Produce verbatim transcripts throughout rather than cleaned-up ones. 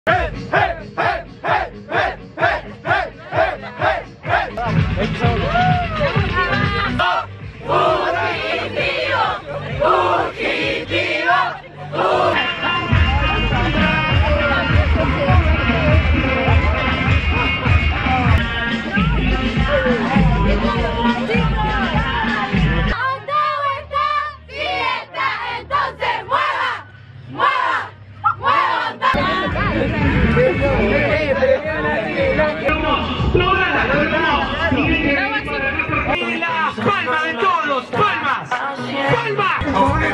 Y las palmas de todos, palmas, palmas.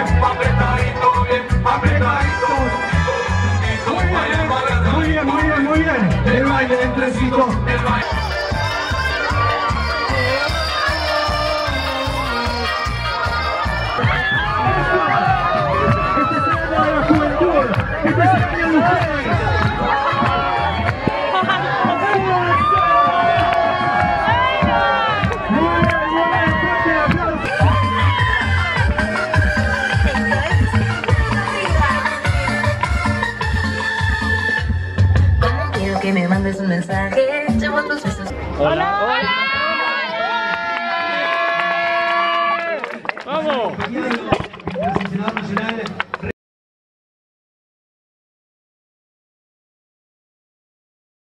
Muy bien, muy bien, muy bien. El baile del trencito. El baile. Este es el año de la juventud. Este es el año de ustedes. Que me mandes un mensaje, llevo tus besos. Hola, hola. Vamos. El seleccionador nacional